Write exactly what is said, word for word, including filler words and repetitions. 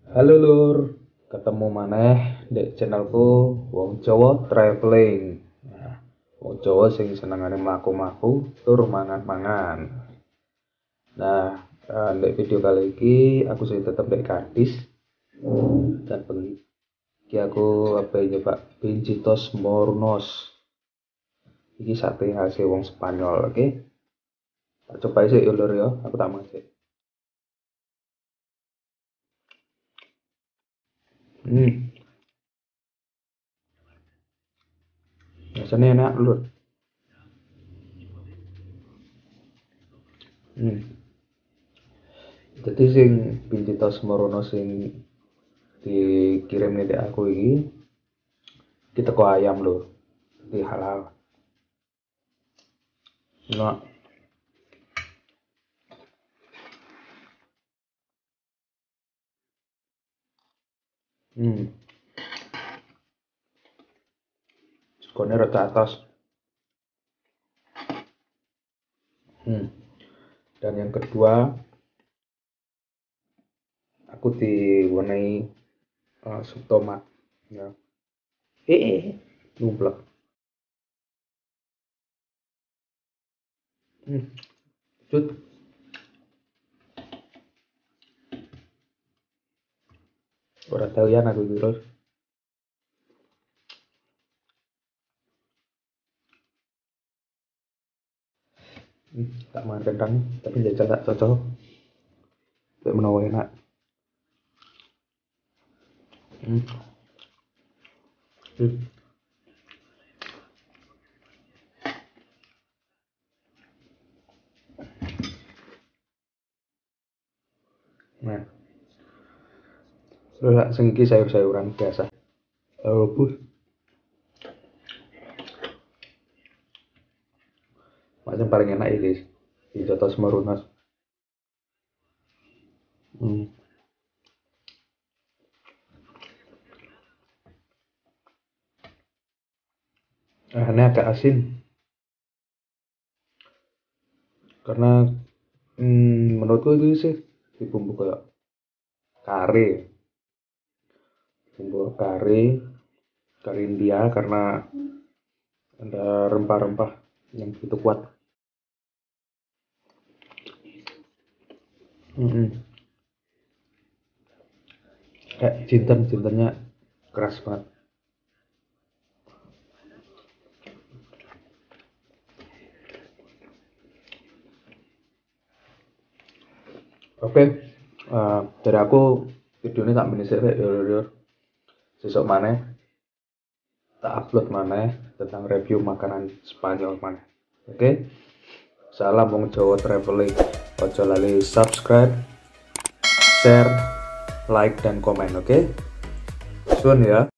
Halo Lur, ketemu maneh di channelku Wong Jawa Traveling. Nah, Wong Jawa sing senengane mlaku-mlaku tur mangan-mangan. Nah, eh, di video kali ini aku sih tetap di Kadis dan bengi. Iki aku apa nyoba Pinchitos Mornos. Iki sate khas wong Spanyol, oke? Tak coba sih ya Lur ya, aku tak masih. Hmm, rasanya enak Lur. Hmm. Jadi sing Pinchitos Mornos sing dikirim nih aku ini kita teko ayam loh, jadi halal. Nah, hmm, sekolahnya rata atas. Hmm. Dan yang kedua, aku diwarnai uh, sup tomat. Ya. Eh, eh, eh, numplek. Hmm. Cut, ora tahu ya aku gitu. Hmm. Tak makan kentang, tapi jajal tak cocok. Kayak menawa enak. Hmm. Hmm. Nah, terus sing iki sayur-sayuran biasa. Oh, bu, macam paling enak ini. Di Jotos Morunas. Hmm. Ah, ini agak asin karena hmm, menurutku itu sih di bumbu kayak kare, bumbu kare, kare India karena ada rempah-rempah yang begitu kuat. Mm-mm. Kayak jinten, jintennya keras banget. Oke, eh, dari aku video ini tak menisik ya, ya, ya. Sesok mana tak upload mana tentang review makanan Spanyol mana. Oke, salam wong Jawa traveling. Ojo lali subscribe, share, like dan komen. Oke, soon ya.